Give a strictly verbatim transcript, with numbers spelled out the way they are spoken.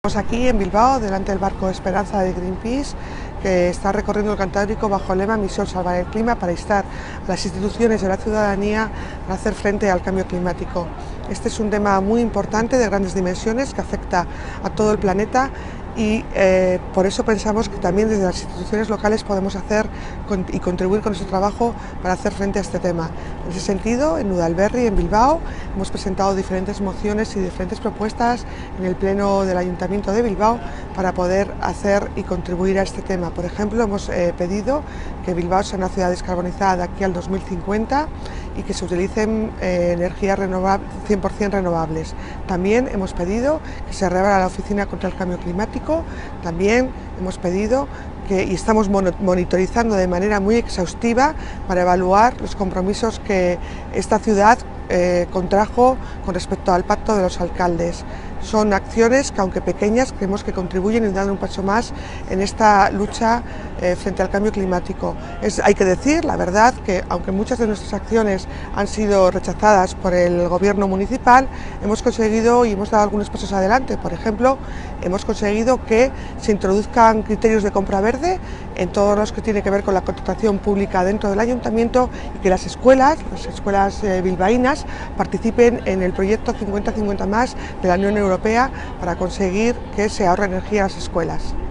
Estamos aquí en Bilbao, delante del barco Esperanza de Greenpeace, que está recorriendo el Cantábrico bajo el lema Misión Salvar el Clima, para instar a las instituciones y a la ciudadanía a hacer frente al cambio climático. Este es un tema muy importante, de grandes dimensiones, que afecta a todo el planeta y eh, por eso pensamos que también desde las instituciones locales podemos hacer con, y contribuir con nuestro trabajo para hacer frente a este tema. En ese sentido, en Udalberri, en Bilbao, hemos presentado diferentes mociones y diferentes propuestas en el Pleno del Ayuntamiento de Bilbao para poder hacer y contribuir a este tema. Por ejemplo, hemos eh, pedido que Bilbao sea una ciudad descarbonizada de aquí al dos mil cincuenta y que se utilicen eh, energías renovables, cien por cien renovables. También hemos pedido que se reabra la Oficina contra el Cambio Climático. También hemos pedido que, y estamos monitorizando de manera muy exhaustiva para evaluar los compromisos que esta ciudad eh, contrajo con respecto al Pacto de los Alcaldes. Son acciones que, aunque pequeñas, creemos que contribuyen y dan un paso más en esta lucha eh, frente al cambio climático. Es, hay que decir, la verdad, que aunque muchas de nuestras acciones han sido rechazadas por el gobierno municipal, hemos conseguido y hemos dado algunos pasos adelante. Por ejemplo, hemos conseguido que se introduzcan criterios de compra verde en todo lo que tiene que ver con la contratación pública dentro del ayuntamiento y que las escuelas, las escuelas eh, bilbaínas, participen en el proyecto cincuenta cincuenta más de la Unión Europea para conseguir que se ahorre energía en las escuelas.